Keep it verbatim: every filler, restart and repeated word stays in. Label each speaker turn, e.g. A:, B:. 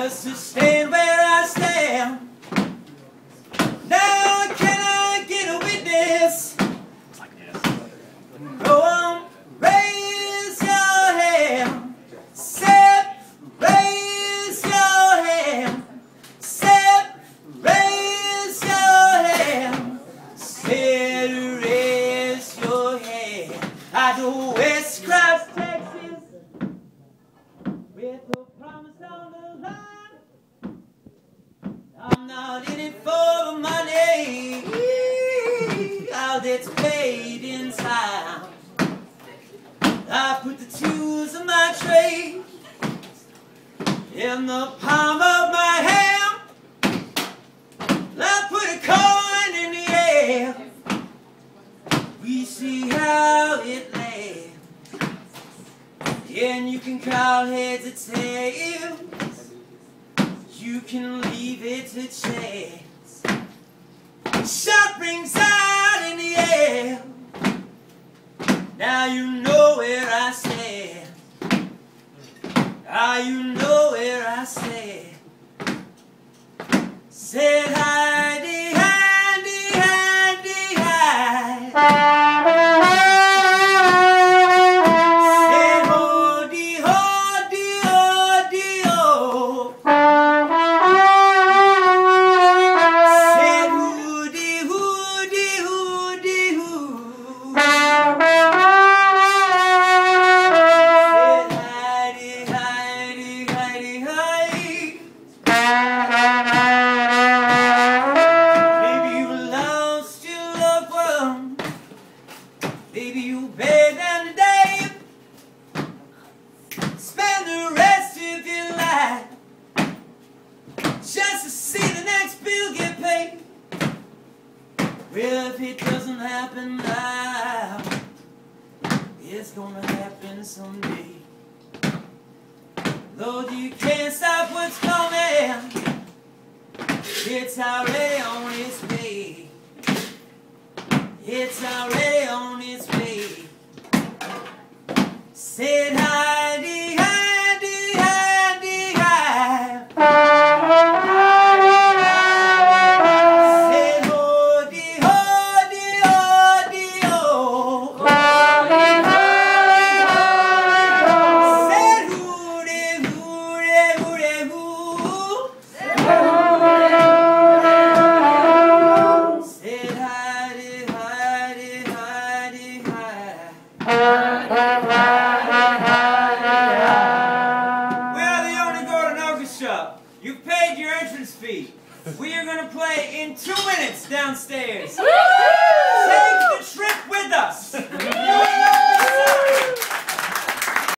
A: just to stand where I stand. Now can I get a witness? Go on, raise your hand. Set, raise your hand. Set, raise your hand. Set, raise your hand. I do West Cross, Texas, with a promise on the line. I'm not in it for the money. All that's paid in time. I put the tools of my trade in the palm of my hand. I put a coin in the air. We see how it lands. And you can call heads or tails. You can leave it to chance. Shot rings out in the air. Now you know where I stand. Now you know where I stand. Said hidey, hidey, hidey, hide. Said hody, hody, hody, oh. Said hoody, hoody, hoody, hoo. Said hidey, hidey, hidey, hide. Maybe you lost your loved one. Maybe you buried them today. Spend the rest of your life just to see the next bill get paid. Well, if it doesn't happen now, it's gonna happen someday. Lord, you can't stop what's coming. It's already on its way. It's already on its way. Said hidey, hidey, hidey, hide. Said hody, hody, hody, oh. Said hooty, hooty, hooty, hoo. Said hidey, hidey, hidey, hide. We are the Yoni Gordon Orchestra. You've paid your entrance fee. We are going to play in two minutes downstairs. Take the trip.